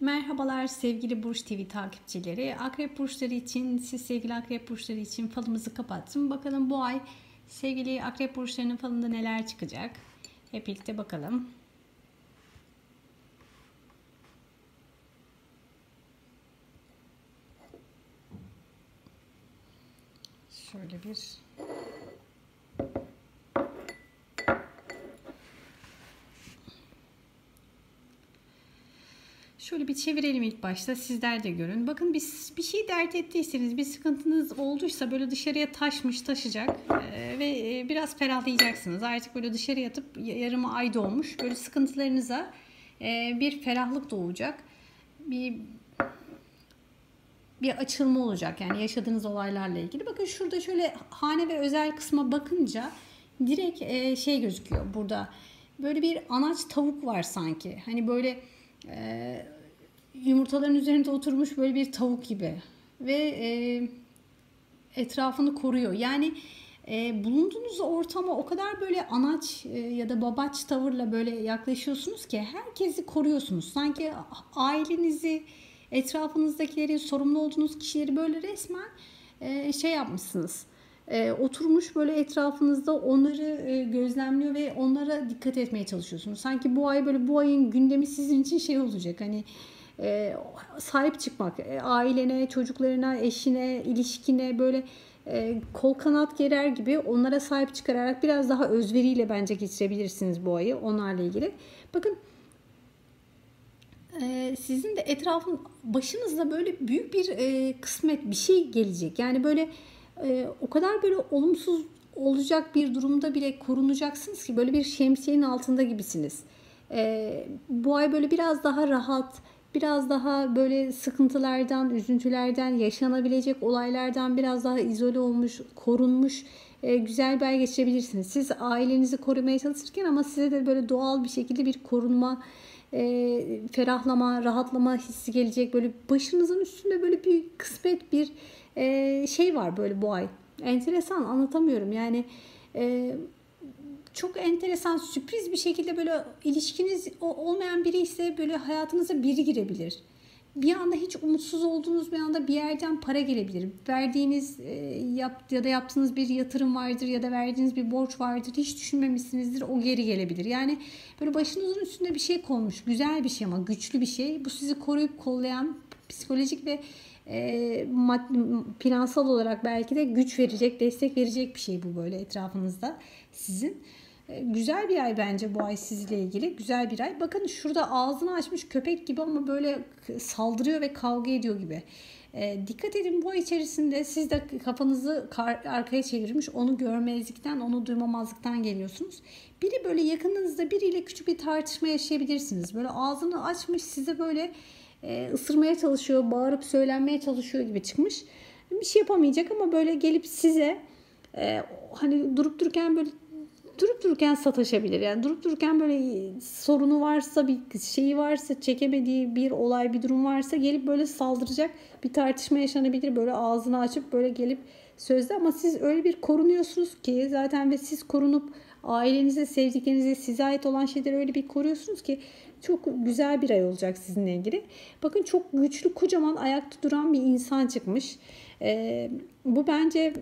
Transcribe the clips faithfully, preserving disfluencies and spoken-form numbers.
Merhabalar sevgili Burç T V takipçileri. Akrep burçları için, siz sevgili akrep burçları için falımızı kapattım. Bakalım bu ay sevgili akrep burçlarının falında neler çıkacak. Hep birlikte bakalım. Şöyle bir Şöyle bir çevirelim ilk başta. Sizler de görün. Bakın biz bir şey dert ettiyseniz, bir sıkıntınız olduysa böyle dışarıya taşmış, taşacak ee, ve biraz ferahlayacaksınız. Artık böyle dışarıya atıp yarım ay dolmuş. Böyle sıkıntılarınıza e, bir ferahlık doğacak. Bir bir açılma olacak. Yani yaşadığınız olaylarla ilgili. Bakın şurada şöyle hane ve özel kısma bakınca direkt e, şey gözüküyor burada. Böyle bir anaç tavuk var sanki. Hani böyle e, yumurtaların üzerinde oturmuş böyle bir tavuk gibi. Ve e, etrafını koruyor. Yani e, bulunduğunuz ortama o kadar böyle anaç e, ya da babaç tavırla böyle yaklaşıyorsunuz ki herkesi koruyorsunuz. Sanki ailenizi, etrafınızdakileri, sorumlu olduğunuz kişileri böyle resmen e, şey yapmışsınız. E, oturmuş böyle etrafınızda onları e, gözlemliyor ve onlara dikkat etmeye çalışıyorsunuz. Sanki bu ay böyle bu ayın gündemi sizin için şey olacak. Hani e, sahip çıkmak, e, ailene, çocuklarına, eşine, ilişkine böyle e, kol kanat gerer gibi onlara sahip çıkararak biraz daha özveriyle bence geçirebilirsiniz bu ayı onlarla ilgili. Bakın e, sizin de etrafın başınızda böyle büyük bir e, kısmet bir şey gelecek. Yani böyle e, o kadar böyle olumsuz olacak bir durumda bile korunacaksınız ki böyle bir şemsiyenin altında gibisiniz. E, bu ay böyle biraz daha rahat, biraz daha böyle sıkıntılardan, üzüntülerden, yaşanabilecek olaylardan biraz daha izole olmuş, korunmuş e, güzel bir ay geçirebilirsiniz. Siz ailenizi korumaya çalışırken ama size de böyle doğal bir şekilde bir korunma, e, ferahlama, rahatlama hissi gelecek. Böyle başınızın üstünde böyle bir kısmet, bir e, şey var böyle bu ay. Enteresan, anlatamıyorum. Yani e, çok enteresan, sürpriz bir şekilde böyle ilişkiniz olmayan biri ise böyle hayatınıza biri girebilir. Bir anda hiç umutsuz olduğunuz bir anda bir yerden para gelebilir. Verdiğiniz e, yap, ya da yaptığınız bir yatırım vardır ya da verdiğiniz bir borç vardır. Hiç düşünmemişsinizdir, o geri gelebilir. Yani böyle başınızın üstünde bir şey konmuş. Güzel bir şey ama güçlü bir şey. Bu sizi koruyup kollayan, psikolojik ve e, maddi, finansal olarak belki de güç verecek, destek verecek bir şey bu böyle etrafınızda sizin. Güzel bir ay bence bu ay sizle ilgili. Güzel bir ay. Bakın şurada ağzını açmış köpek gibi ama böyle saldırıyor ve kavga ediyor gibi. E, dikkat edin bu ay içerisinde siz de kafanızı arkaya çevirmiş, onu görmezlikten, onu duymamazlıktan geliyorsunuz. Biri böyle yakınınızda biriyle küçük bir tartışma yaşayabilirsiniz. Böyle ağzını açmış size böyle e, ısırmaya çalışıyor, bağırıp söylenmeye çalışıyor gibi çıkmış. Bir şey yapamayacak ama böyle gelip size e, hani durup dururken böyle durup dururken sataşabilir. Yani durup dururken böyle sorunu varsa, bir şeyi varsa, çekemediği bir olay, bir durum varsa gelip böyle saldıracak, bir tartışma yaşanabilir. Böyle ağzını açıp böyle gelip sözde, ama siz öyle bir korunuyorsunuz ki zaten ve siz korunup ailenize, sevdiklerinize, size ait olan şeyleri öyle bir koruyorsunuz ki çok güzel bir ay olacak sizinle ilgili. Bakın çok güçlü, kocaman ayakta duran bir insan çıkmış. Ee, bu bence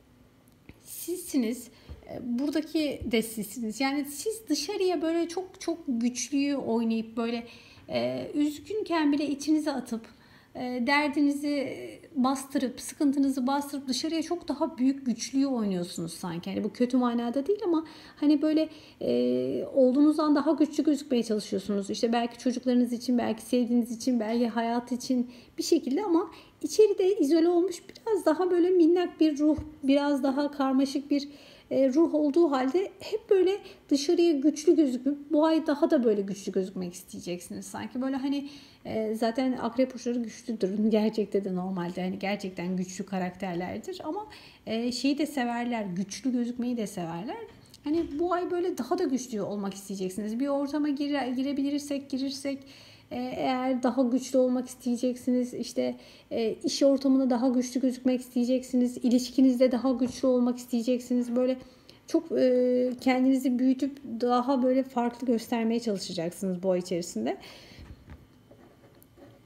sizsiniz. Buradaki de sizsiniz. Yani siz dışarıya böyle çok çok güçlüyü oynayıp böyle e, üzgünken bile içinize atıp e, derdinizi bastırıp, sıkıntınızı bastırıp dışarıya çok daha büyük güçlüyü oynuyorsunuz sanki. Yani bu kötü manada değil ama hani böyle e, olduğunuzdan daha güçlü gözükmeye çalışıyorsunuz. İşte belki çocuklarınız için, belki sevdiğiniz için, belki hayat için bir şekilde, ama içeride izole olmuş biraz daha böyle minnak bir ruh, biraz daha karmaşık bir ruh olduğu halde hep böyle dışarıya güçlü gözüküp bu ay daha da böyle güçlü gözükmek isteyeceksiniz sanki. Böyle hani zaten akrep burçları güçlüdür. Gerçekte de normalde hani gerçekten güçlü karakterlerdir ama şeyi de severler, güçlü gözükmeyi de severler. Hani bu ay böyle daha da güçlü olmak isteyeceksiniz. Bir ortama gire, girebilirsek, girirsek eğer daha güçlü olmak isteyeceksiniz, işte iş ortamında daha güçlü gözükmek isteyeceksiniz, ilişkinizde daha güçlü olmak isteyeceksiniz. Böyle çok kendinizi büyütüp daha böyle farklı göstermeye çalışacaksınız bu ay içerisinde.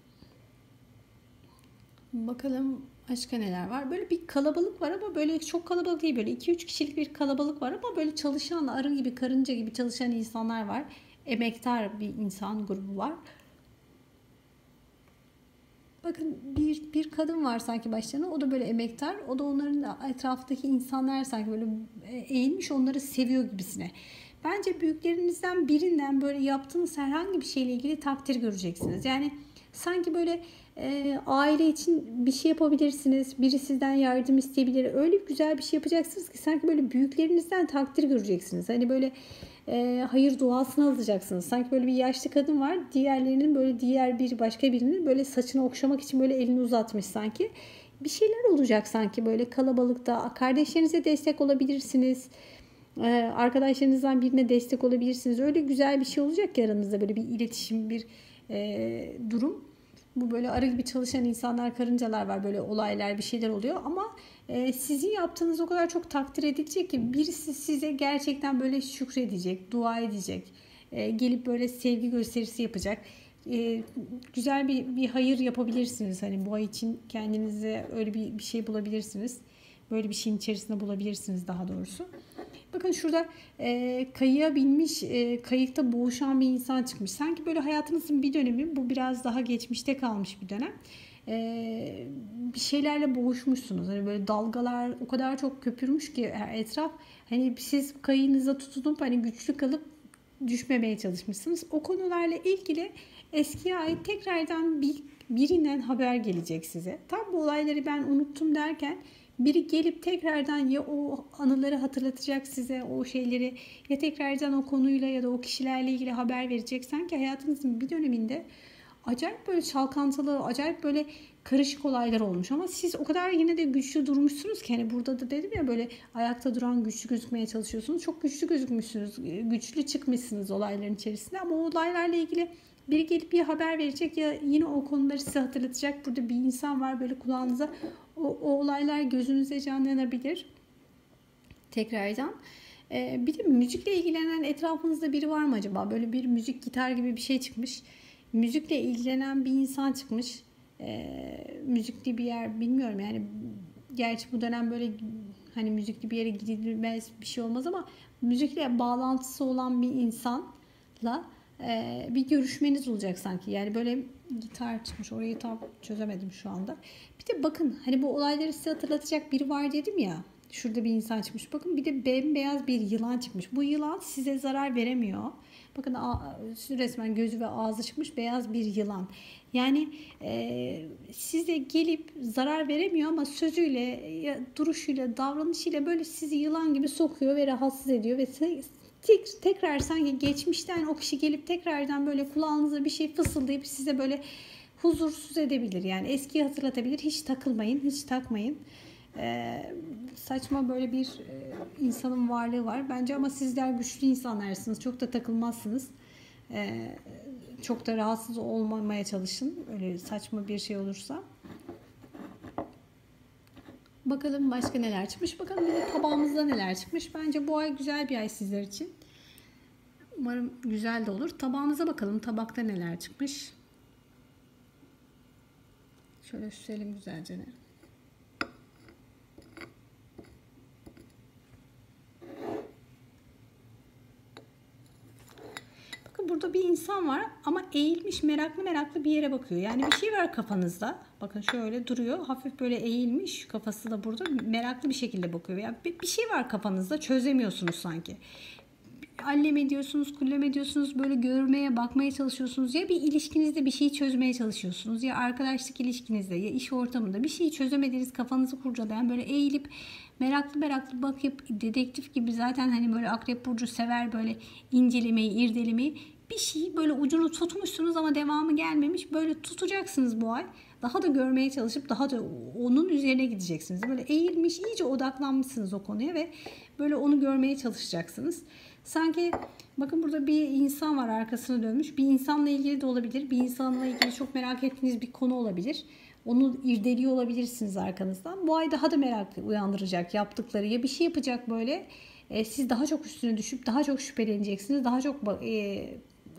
Bakalım başka neler var. Böyle bir kalabalık var ama böyle çok kalabalık değil. Böyle iki üç kişilik bir kalabalık var ama böyle çalışan, arı gibi, karınca gibi çalışan insanlar var. Emektar bir insan grubu var. Bakın bir, bir kadın var sanki başlarına. O da böyle emektar. O da onların etrafındaki insanlar sanki böyle eğilmiş, onları seviyor gibisine. Bence büyüklerinizden birinden böyle yaptığınız herhangi bir şeyle ilgili takdir göreceksiniz. Yani sanki böyle e, aile için bir şey yapabilirsiniz. Biri sizden yardım isteyebilir. Öyle güzel bir şey yapacaksınız ki sanki böyle büyüklerinizden takdir göreceksiniz. Hani böyle e, hayır duasını alacaksınız. Sanki böyle bir yaşlı kadın var. Diğerlerinin böyle diğer bir başka birinin böyle saçını okşamak için böyle elini uzatmış sanki. Bir şeyler olacak sanki böyle kalabalıkta. Kardeşlerinize destek olabilirsiniz. Arkadaşlarınızdan birine destek olabilirsiniz. Öyle güzel bir şey olacak ki aranızda böyle bir iletişim, bir e, durum. Bu böyle arı gibi çalışan insanlar, karıncalar var. Böyle olaylar, bir şeyler oluyor. Ama e, sizin yaptığınız o kadar çok takdir edilecek ki birisi size gerçekten böyle şükredecek, dua edecek. E, gelip böyle sevgi gösterisi yapacak. E, güzel bir, bir hayır yapabilirsiniz. Hani bu ay için kendinize öyle bir, bir şey bulabilirsiniz. Böyle bir şeyin içerisinde bulabilirsiniz daha doğrusu. Bakın şurada e, kayığa binmiş, e, kayıkta boğuşan bir insan çıkmış. Sanki böyle hayatınızın bir dönemi, bu biraz daha geçmişte kalmış bir dönem. E, bir şeylerle boğuşmuşsunuz. Hani böyle dalgalar o kadar çok köpürmüş ki etraf. Hani siz kayığınıza tutunup hani güçlü kalıp düşmemeye çalışmışsınız. O konularla ilgili eskiye ait tekrardan bir, birinden haber gelecek size. Tam bu olayları ben unuttum derken biri gelip tekrardan ya o anıları hatırlatacak size, o şeyleri, ya tekrardan o konuyla ya da o kişilerle ilgili haber verecek. Sanki hayatınızın bir döneminde acayip böyle çalkantılı, acayip böyle karışık olaylar olmuş ama siz o kadar yine de güçlü durmuşsunuz ki hani burada da dedim ya böyle ayakta duran, güçlü gözükmeye çalışıyorsunuz. Çok güçlü gözükmüşsünüz, güçlü çıkmışsınız olayların içerisinde ama o olaylarla ilgili biri gelip bir haber verecek ya yine o konuları size hatırlatacak. Burada bir insan var böyle kulağınıza. O, o olaylar gözünüze canlanabilir. Tekrardan. Ee, bir de müzikle ilgilenen etrafınızda biri var mı acaba? Böyle bir müzik, gitar gibi bir şey çıkmış. Müzikle ilgilenen bir insan çıkmış. Ee, müzikli bir yer bilmiyorum yani. Gerçi bu dönem böyle hani müzikli bir yere gidilmez bir şey olmaz ama müzikle bağlantısı olan bir insanla bir görüşmeniz olacak sanki. Yani böyle gitar çıkmış. Orayı tam çözemedim şu anda. Bir de bakın hani bu olayları size hatırlatacak biri var dedim ya. Şurada bir insan çıkmış. Bakın bir de bembeyaz bir yılan çıkmış. Bu yılan size zarar veremiyor. Bakın resmen gözü ve ağzı çıkmış beyaz bir yılan. Yani e, size gelip zarar veremiyor ama sözüyle, duruşuyla, davranışıyla böyle sizi yılan gibi sokuyor ve rahatsız ediyor ve Tek, tekrar sanki geçmişten o kişi gelip tekrardan böyle kulağınıza bir şey fısıldayıp size böyle huzursuz edebilir. Yani eskiyi hatırlatabilir. Hiç takılmayın, hiç takmayın. Ee, saçma böyle bir e, insanın varlığı var. Bence ama sizler güçlü insanlarsınız. Çok da takılmazsınız. Ee, çok da rahatsız olmamaya çalışın. Öyle saçma bir şey olursa. Bakalım başka neler çıkmış. Bakalım bir de tabağımızda neler çıkmış. Bence bu ay güzel bir ay sizler için. Umarım güzel de olur. Tabağımıza bakalım. Tabakta neler çıkmış. Şöyle süselim güzelce. Bakın burada bir insan var ama eğilmiş meraklı meraklı bir yere bakıyor. Yani bir şey var kafanızda. Bakın şöyle duruyor. Hafif böyle eğilmiş. Kafası da burada. Meraklı bir şekilde bakıyor. Yani bir şey var kafanızda. Çözemiyorsunuz sanki. Allem ediyorsunuz, kullem ediyorsunuz. Böyle görmeye, bakmaya çalışıyorsunuz. Ya bir ilişkinizde bir şeyi çözmeye çalışıyorsunuz. Ya arkadaşlık ilişkinizde ya iş ortamında bir şeyi çözemediğiniz kafanızı kurcalayan böyle eğilip meraklı meraklı bakıp dedektif gibi zaten hani böyle akrep burcu sever böyle incelemeyi, irdelemeyi. Bir şeyi böyle ucunu tutmuşsunuz ama devamı gelmemiş. Böyle tutacaksınız bu ay. Daha da görmeye çalışıp daha da onun üzerine gideceksiniz. Böyle eğilmiş, iyice odaklanmışsınız o konuya ve böyle onu görmeye çalışacaksınız. Sanki bakın burada bir insan var arkasını dönmüş. Bir insanla ilgili de olabilir. Bir insanla ilgili çok merak ettiğiniz bir konu olabilir. Onu irdeliyor olabilirsiniz arkanızdan. Bu ay daha da merak uyandıracak yaptıkları. Ya bir şey yapacak böyle. E, siz daha çok üstüne düşüp daha çok şüpheleneceksiniz. Daha çok e,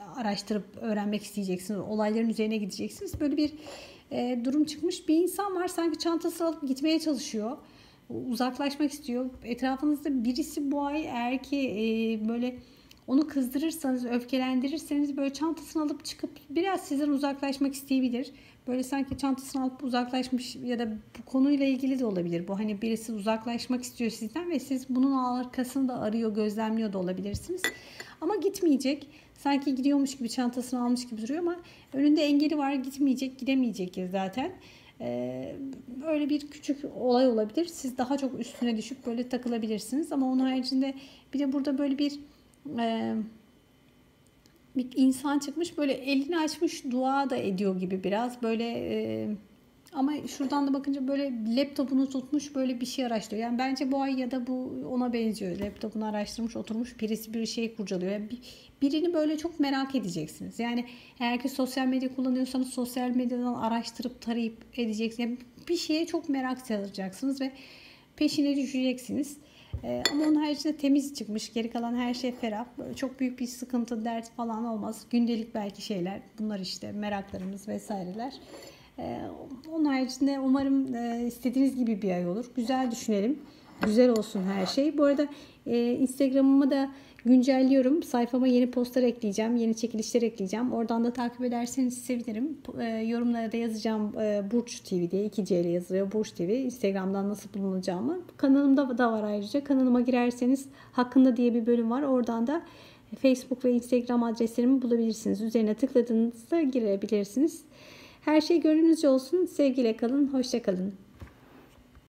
araştırıp öğrenmek isteyeceksiniz. Olayların üzerine gideceksiniz. Böyle bir e, durum çıkmış. Bir insan var sanki çantasını alıp gitmeye çalışıyor. Uzaklaşmak istiyor. Etrafınızda birisi bu ay eğer ki e, böyle onu kızdırırsanız, öfkelendirirseniz böyle çantasını alıp çıkıp biraz sizden uzaklaşmak isteyebilir. Böyle sanki çantasını alıp uzaklaşmış ya da bu konuyla ilgili de olabilir. Bu hani birisi uzaklaşmak istiyor sizden ve siz bunun arkasında arıyor, gözlemliyor da olabilirsiniz. Ama gitmeyecek. Sanki gidiyormuş gibi çantasını almış gibi duruyor ama önünde engeli var. Gitmeyecek, gidemeyecek ya zaten. Ee, öyle bir küçük olay olabilir. Siz daha çok üstüne düşüp böyle takılabilirsiniz. Ama onun haricinde bir de burada böyle bir e, bir insan çıkmış böyle elini açmış dua da ediyor gibi biraz böyle e, ama şuradan da bakınca böyle laptopunu tutmuş böyle bir şey araştırıyor. Yani bence bu ay ya da bu ona benziyor. Laptopunu araştırmış oturmuş birisi bir şey kurcalıyor. Yani birini böyle çok merak edeceksiniz. Yani eğer ki sosyal medya kullanıyorsanız sosyal medyadan araştırıp tarayıp edeceksiniz. Yani bir şeye çok merak saracaksınız ve peşine düşeceksiniz. Ee, ama onun haricinde temiz çıkmış. Geri kalan her şey ferah. Böyle çok büyük bir sıkıntı, dert falan olmaz. Gündelik belki şeyler. Bunlar işte meraklarımız vesaireler. Ee, onun haricinde umarım e, istediğiniz gibi bir ay olur. Güzel düşünelim. Güzel olsun her şey. Bu arada e, Instagram'ımı da güncelliyorum. Sayfama yeni postlar ekleyeceğim. Yeni çekilişler ekleyeceğim. Oradan da takip ederseniz sevinirim. E, yorumlara da yazacağım e, Burç T V diye. iki C ile yazılıyor Burç T V. Instagram'dan nasıl bulunacağımı. Kanalımda da var ayrıca. Kanalıma girerseniz Hakkında diye bir bölüm var. Oradan da Facebook ve Instagram adreslerimi bulabilirsiniz. Üzerine tıkladığınızda girebilirsiniz. Her şey gönlünüzce olsun. Sevgiyle kalın. Hoşça kalın.